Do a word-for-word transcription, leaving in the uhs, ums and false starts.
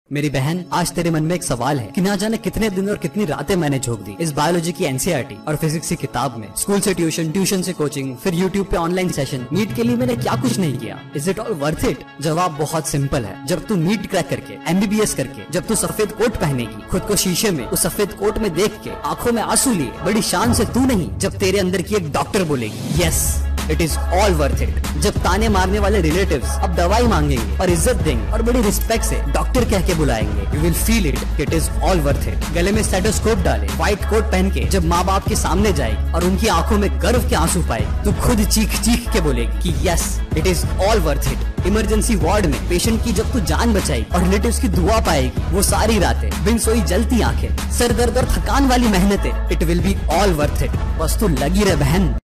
मेरी बहन, आज तेरे मन में एक सवाल है कि ना जाने कितने दिन और कितनी रातें मैंने झोंक दी इस बायोलॉजी की एनसीईआरटी और फिजिक्स की किताब में। स्कूल से ट्यूशन, ट्यूशन से कोचिंग, फिर यूट्यूब पे ऑनलाइन सेशन। नीट के लिए मैंने क्या कुछ नहीं किया। Is it all worth it? जवाब बहुत सिंपल है। जब तू नीट क्रैक करके, एमबीबीएस करके, जब तू सफेद कोट पहनेगी, खुद को शीशे में उस सफेद कोट में देख के आंखों में आंसू लिए बड़ी शान से तू नहीं, जब तेरे अंदर की एक डॉक्टर बोलेगी yes it is all worth it. जब ताने मारने वाले रिलेटिव्स अब दवाई मांगेंगे और इज्जत देंगे और बड़ी रिस्पेक्ट से डॉक्टर कह के बुलाएंगे, you will feel it it is all worth it. गले में स्टेथोस्कोप डाले, व्हाइट कोट पहन के जब माँ बाप के सामने जाएगी और उनकी आंखों में गर्व के आंसू पाएगी, तो खुद चीख चीख के बोलेगी कि yes it is all worth it. Emergency ward में पेशेंट की जब तू जान बचाएगी और रिलेटिव्स की दुआ पाएगी, वो सारी रातें बिन सोई जलती आंखें, सर दर्द और थकान वाली मेहनतें, it will be all worth it. बस तू लगी रह बहन।